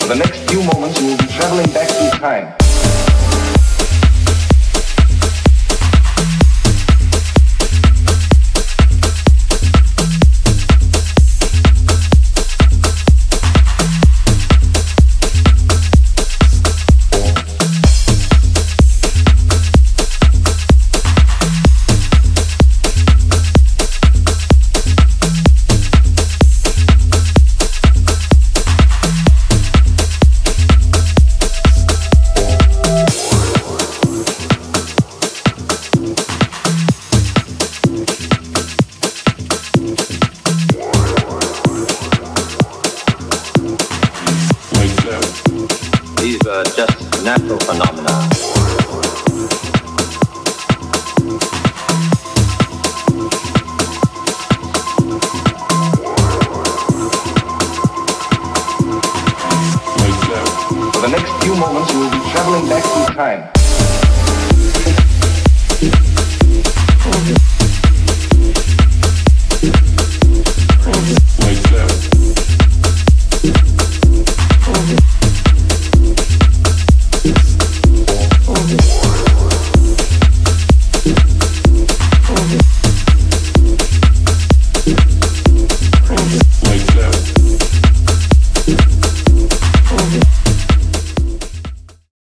For the next few moments, you will be traveling back through time. These are just natural phenomena. For the next few moments, you will be traveling back through time.